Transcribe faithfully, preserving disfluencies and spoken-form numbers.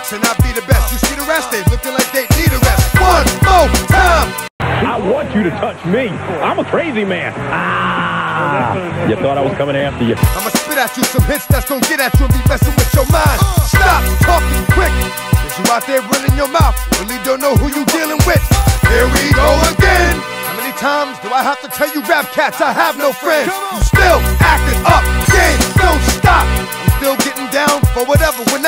next and I'll be the best. You see the rest, they looking like they need a rest. One more time. I want you to touch me. I'm a crazy man. Ah, you thought I was coming after you. I'ma spit at you some hits that's gonna get at you and be messing with your mind. Stop talking quick. Cause you out there running your mouth, really don't know who you dealing with. Here we go again. How many times do I have to tell you rap cats I have no friends? You still acting up, game, don't stop. I'm still getting down for whatever when